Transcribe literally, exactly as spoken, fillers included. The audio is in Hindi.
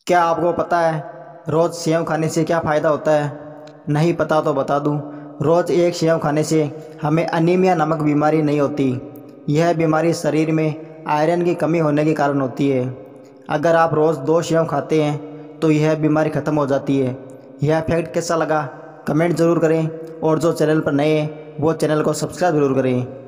क्या आपको पता है रोज़ सेव खाने से क्या फ़ायदा होता है? नहीं पता तो बता दूं। रोज़ एक सेव खाने से हमें अनीमिया नामक बीमारी नहीं होती। यह बीमारी शरीर में आयरन की कमी होने के कारण होती है। अगर आप रोज़ दो सेव खाते हैं तो यह बीमारी ख़त्म हो जाती है। यह फैक्ट कैसा लगा कमेंट ज़रूर करें, और जो चैनल पर नए हैं वो चैनल को सब्सक्राइब ज़रूर करें।